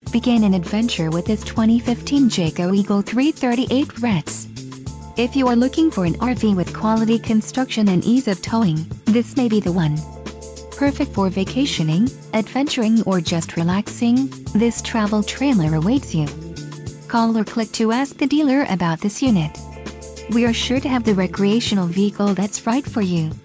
Begin an adventure with this 2015 Jayco Eagle 338 Fretz. If you are looking for an RV with quality construction and ease of towing, this may be the one. Perfect for vacationing, adventuring, or just relaxing, this travel trailer awaits you. Call or click to ask the dealer about this unit. We are sure to have the recreational vehicle that's right for you.